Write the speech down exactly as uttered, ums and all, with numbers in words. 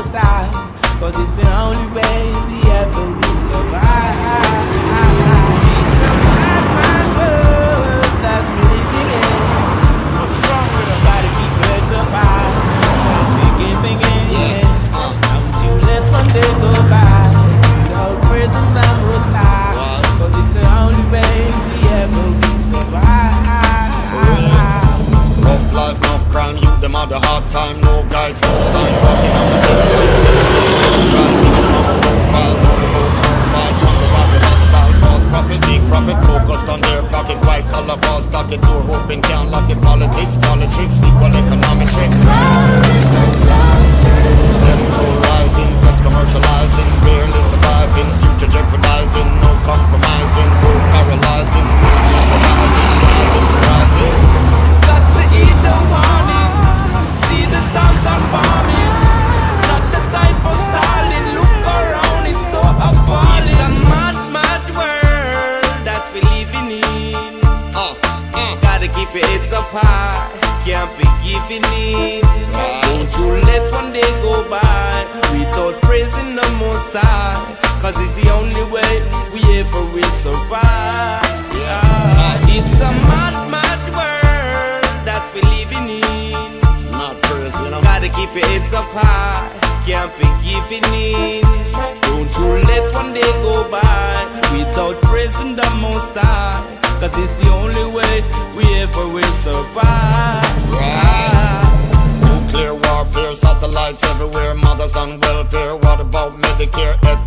Most High, cause it's the only way we ever will survive. It's a mad, mad world that we're living in. What's wrong with us? Gotta keep heads up high, thinking, thinking, yeah. Don't you let one day go by without praising the Most High, cause it's the only way we ever will survive. Rough life, enough crime, you them had a hard time. No guides, no sign, walking on the daylight. Trying to get on the profile, no road, no fight. Wonder why the hostile cause profit, big profit, focused on their pocket. White collar balls, stock it, door hoping, can't lock it. Politics, politics, equal economic tricks. Rental rising, sex commercializing, barely surviving, future jeopardizing, no compromising, world paralyzing, compromising, rising, surprising. Eat the warning, see the storms are forming. Not the time for stalling, look around, it's so appalling. It's a mad, mad world that we living in. uh, uh. Gotta keep your heads up high, can't be giving in. Don't you let one day go by without praising the Most High, cause it's the only way we ever will survive. uh, It's a mad, mad world that we living in. Not praise, you know. Gotta keep your heads up high, can't be giving in. Don't you let one day go by without praising the Most High, cause it's the only way we ever will survive. Right. Nuclear warfare, satellites everywhere, mothers on welfare. What about Medicare,